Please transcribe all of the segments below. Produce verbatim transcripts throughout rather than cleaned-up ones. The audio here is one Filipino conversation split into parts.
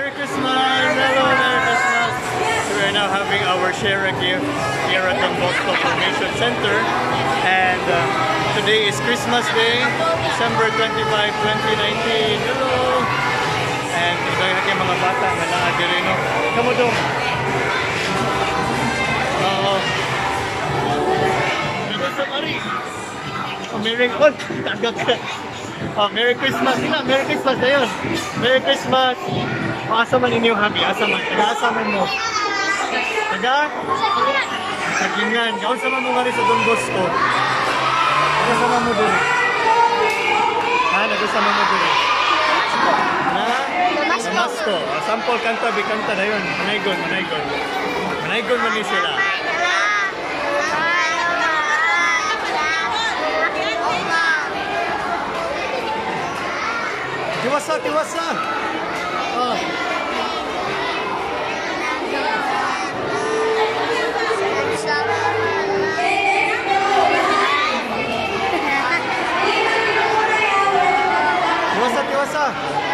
Merry Christmas! Hello, Merry Christmas! So we are now having our share a gift here at the Bosco Formation Center. And uh, today is Christmas Day, December twenty-fifth, twenty nineteen. Hello! And ito yung mga bata na naadiri, no? Kamu dong! Oo. Oh, Merry Christmas! Oh, Merry Christmas! Sina, Merry Christmas na yun! Merry Christmas! Oh, asa man inyong habi? Asa man? Taga-asa man mo? Taga? Sagingan. Kaunsa man mo nga rin sa Don Bosco? Nagkasama mo doon? Ha? Nagkasama mo doon? Na? Damasco. Sample kanta, bikanta na yun. Manaygon, manaygon. Manaygon man ni sila. Tiwasa, tiwasa! Oh. Tiwasa, tiwasa!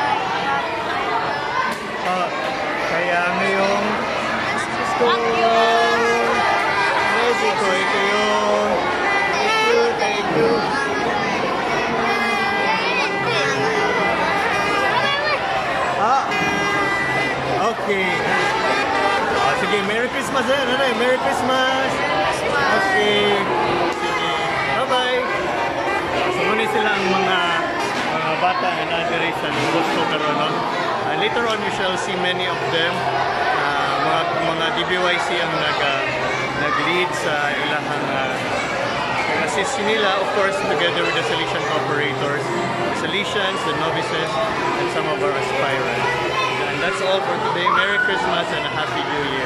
Oh. Kaya ngayong Mexico, Mexico, ito yung thank you, thank you. Ah, okay. Oh, sige, Merry Christmas eh. Ano eh? Merry Christmas. Okay. Sige. Bye-bye. So, muna sila ang mga mga bata na nadiri sa Bosco karon, no? Uh, later on, we shall see many of them. Uh, mga mga D B Y C ang nag uh, nag-lead sa ilahang uh, assist nila, of course, together with the Salesian operators, the Salesians, the novices, and some of our aspirants. And that's all for today. Merry Christmas and a Happy New Year.